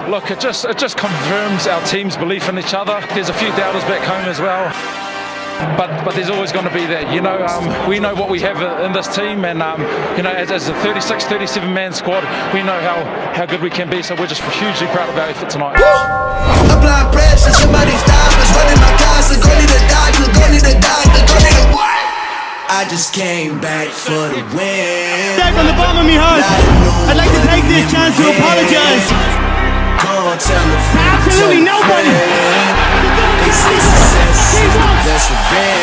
Look, it just confirms our team's belief in each other. There's a few doubters back home as well. But there's always going to be that, you know. We know what we have in this team, and you know, as a 36, 37-man squad, we know how good we can be. So we're just hugely proud of our effort tonight. Applying pressure, somebody's diamonds running my casa. Go need a doctor, go need a doctor, go need a what? I just came back for the win. Back from the bottom of my heart, I'd like to take this chance to apologize to absolutely nobody. They say success is the best revenge.